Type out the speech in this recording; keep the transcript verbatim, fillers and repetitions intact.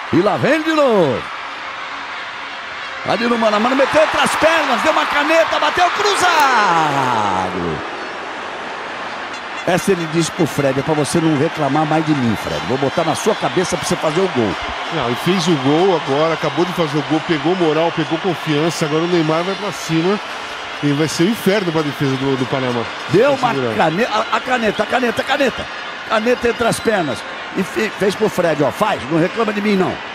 E lá vem de novo. Ali no mano a mano, meteu entre as pernas, deu uma caneta, bateu cruzado. Essa ele disse pro Fred, é pra você não reclamar mais de mim, Fred. Vou botar na sua cabeça pra você fazer o gol. Não, e fez o gol agora, acabou de fazer o gol, pegou moral, pegou confiança. Agora o Neymar vai pra cima e vai ser um inferno pra defesa do, do Panamá. Deu uma caneta, a, a caneta, a caneta, a caneta. Caneta entre as pernas. E fe, fez pro Fred, ó, faz, não reclama de mim não.